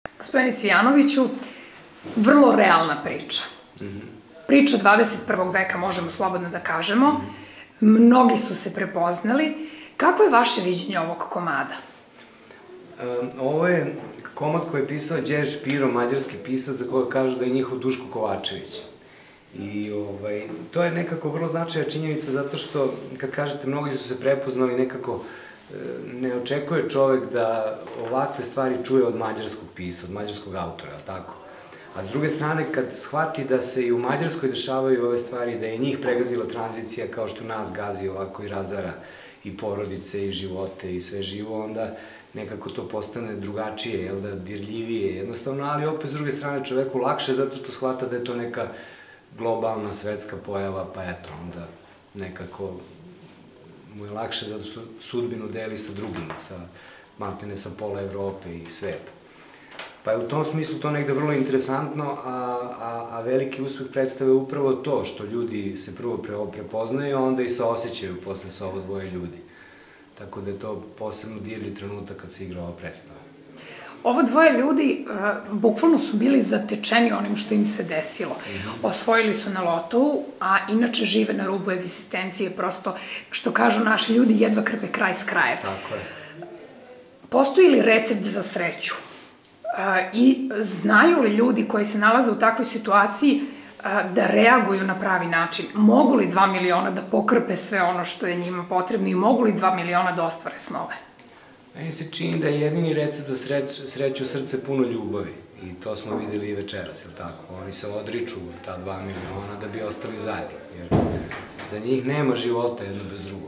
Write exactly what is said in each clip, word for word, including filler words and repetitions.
Gospodine Cvijanoviću, vrlo realna priča. Priča dvadeset prvog veka, možemo slobodno da kažemo. Mnogi su se prepoznali. Kako je vaše viđenje ovog komada? Ovo je komad koji je pisao Đerđ Špiro, mađarski pisac, za koga kažu da je njihov Duško Kovačević. I to je nekako vrlo značajna činjenica zato što, kad kažete mnogi su se prepoznali, nekako ne očekuje čovek da ovakve stvari čuje od mađarskog pisa, od mađarskog autora, tako? A s druge strane, kad shvati da se i u Mađarskoj dešavaju ove stvari, da je njih pregazila tranzicija kao što nas gazi ovako i razara i porodice i živote i sve živo, onda nekako to postane drugačije, jel da, dirljivije jednostavno, ali opet s druge strane čoveku lakše zato što shvata da je to neka globalna svetska pojava, pa eto, onda nekako mu je lakše zato što sudbinu deli sa drugima, sa maltene sa pola Evrope i sveta. Pa je u tom smislu to negde vrlo interesantno, a veliki uspeh predstave upravo to, što ljudi se prvo prepoznaju, a onda i saosećaju posle sa ovo dvoje ljudi. Tako da je to posebno dirljiv trenutak kad se igra ova predstava. Ovo dvoje ljudi bukvalno su bili zatečeni onim što im se desilo. Osvojili su na lotovu, a inače žive na rubu egzistencije, prosto, što kažu naši ljudi, jedva krpe kraj s krajem. Tako je. Postoji li recept za sreću? I znaju li ljudi koji se nalaze u takvoj situaciji da reaguju na pravi način? Mogu li dva miliona da pokrpe sve ono što je njima potrebno i mogu li dva miliona da ostvare snove? Meni se čini da je jedini recept za sreću srce puno ljubavi i to smo videli i večeras, je li tako? Oni se odriču ta dva miliona da bi ostali zajedno, jer za njih nema života jedno bez drugog.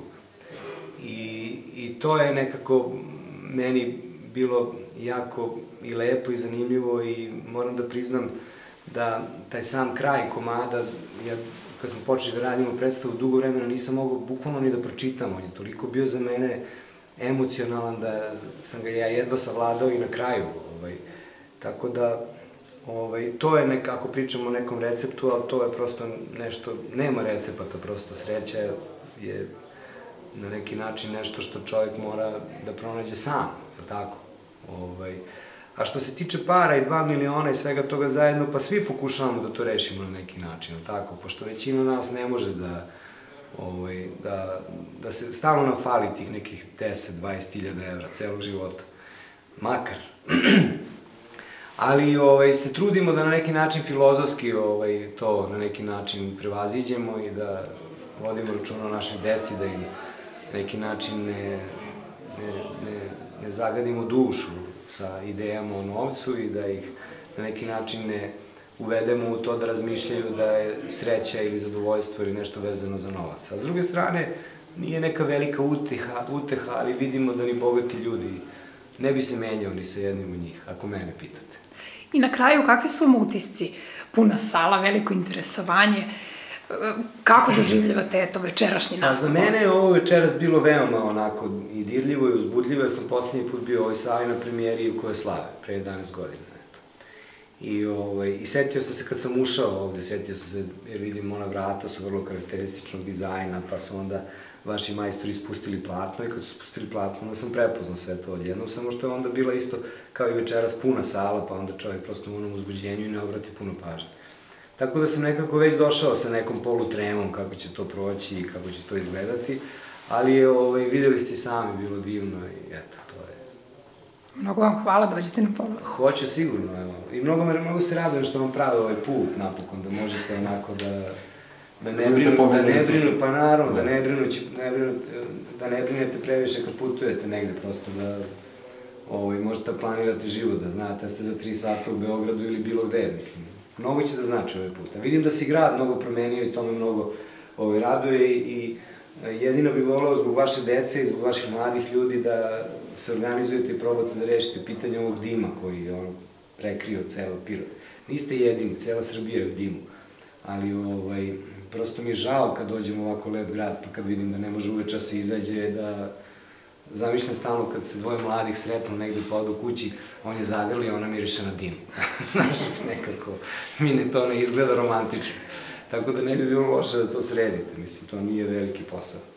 I to je nekako meni bilo jako i lepo i zanimljivo i moram da priznam da taj sam kraj komada, kad smo počeli da radimo predstavu, dugo vremena nisam mogao bukvalno ni da pročitam, on je toliko bio za mene emocionalan da sam ga ja jedva savladao i na kraju. Tako da, to je nekako, pričamo o nekom receptu, ali to je prosto nešto, nema recepata, prosto sreća je na neki način nešto što čovjek mora da pronađe sam, tako? A što se tiče para i dva miliona i svega toga zajedno, pa svi pokušavamo da to rešimo na neki način, tako? Pošto većina nas ne može da, da se stalno nam fali tih nekih deset do dvadeset hiljada evra celog života. Makar. Ali se trudimo da na neki način filozofski to na neki način prevaziđemo i da vodimo računa o našoj deci, da im na neki način ne zagadimo dušu sa idejama o novcu i da ih na neki način ne uvedemo u to da razmišljaju da je sreća ili zadovoljstvo ili nešto vezano za novac. A s druge strane, nije neka velika uteha, ali vidimo da ni bogati ljudi ne bi se menjao ni sa jednim od njih, ako mene pitate. I na kraju, kakvi su vam utisci? Puna sala, veliko interesovanje. Kako doživljavate to večerašnji nastav? Za mene je ovo večeras bilo veoma onako i dirljivo i uzbudljivo, jer sam poslednji put bio u ovoj sali na premijeri u kojoj slave, pre jedanaest godina. I setio sam se kad sam ušao ovde, setio sam se, jer vidim ona vrata su vrlo karakterističnog dizajna, pa su onda vaši majstori spustili platno i kad su spustili platno, onda sam prepoznao sve to odjednom, samo što je onda bila isto kao i večeras puna sala, pa onda čovjek prosto u onom uzbuđenju i ne obrati puno pažnje. Tako da sam nekako već došao sa nekom polutremom kako će to proći i kako će to izgledati, ali videli ste sami, bilo divno i eto, to je. Mnogo vam hvala, dođite na pogled. Hoće sigurno, evo. I mnogo se radujem što vam prave ovaj put napokon, da možete onako da ne brinu, pa naravno, da ne brinete previše kad putujete negde, prosto da možete da planirate život, da znate da ste za tri sata u Beogradu ili bilo gde, mislim. Mnogo će da znači ovaj put. Vidim da se grad mnogo promenio i to me mnogo raduje i jedino bih voleo zbog vaše dece i zbog vaših mladih ljudi da se organizujete i probate da rešite pitanje ovog dima koji je prekrio celo Pirot. Niste jedini, cela Srbija je u dimu, ali prosto mi je žao kad dođem u ovako lep grad pa kad vidim da ne može uveče se izađe, da zamišljam stalno kad se dvoje mladih sretnu negde pa odu kući, on je zagrli i ona miriše na dim. Znaš, nekako, mi to ne izgleda romantično. Tako da ne bi bilo loše da to sredite, mislim, to nije veliki posao.